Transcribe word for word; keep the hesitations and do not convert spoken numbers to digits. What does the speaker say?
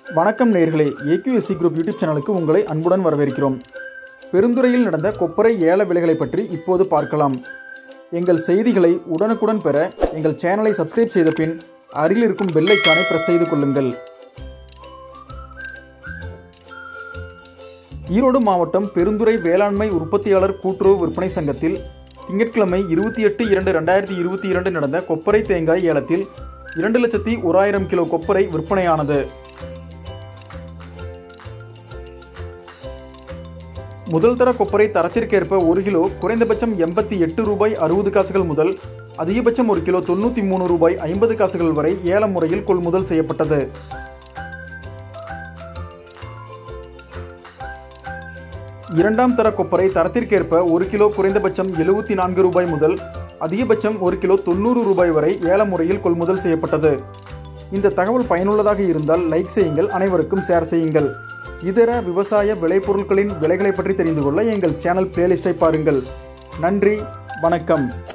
வணக்கம் நேயர்களே, A Q S E Group YouTube சேனலுக்கு உங்களை அன்புடன் வரவேற்கிறோம். பெருந்துறையில் நடந்த கொப்பரை ஏல விலைகளை பற்றி இப்போது பார்க்கலாம். எங்கள் செய்திகளை உடனுக்குடன் பெற எங்கள் சேனலை சப்ஸ்கிரைப் செய்த பின் அருகில் இருக்கும் பெல் ஐகானை பிரஸ் செய்து கொள்ளுங்கள். ஈரோடு மாவட்டம் பெருந்துறை வேளாண்மை உற்பத்தியாளர் கூட்டுறவு விற்பனை சங்கத்தில் திங்கட்கிழமை இருபத்தி எட்டு இரண்டு ரெண்டாயிரத்தி இருபத்தி இரண்டு நடந்த கொப்பரை தேங்காய் ஏலத்தில் இரண்டு லட்சத்தி ஓராயிரம் கிலோ கொப்பரை விற்பனையானது. முதல் தர கொப்பரை தரத்திற்கேற்ப ஒரு கிலோ குறைந்தபட்சம் எண்பத்தி எட்டு ரூபாய் அறுபது காசுகள் முதல் அதிகபட்சம் ஒரு கிலோ தொண்ணூற்றி மூணு ரூபாய் ஐம்பது காசுகள் வரை ஏல முறையில் கொள்முதல் செய்யப்பட்டது. இரண்டாம் தர கொப்பரை தரத்திற்கேற்ப ஒரு கிலோ குறைந்தபட்சம் எழுபத்தி நான்கு ரூபாய் முதல் அதிகபட்சம் ஒரு கிலோ தொண்ணூறு ரூபாய் வரை ஏல முறையில் கொள்முதல் செய்யப்பட்டது. இந்த தகவல் பயனுள்ளதாக இருந்தால் லைக் செய்யுங்கள், அனைவருக்கும் ஷேர் செய்யுங்கள். இதர விவசாய விளைபொருட்களின் விலைகளை பற்றி தெரிந்து கொள்ள எங்கள் சேனல் பிளேலிஸ்டை பாருங்கள். நன்றி, வணக்கம்.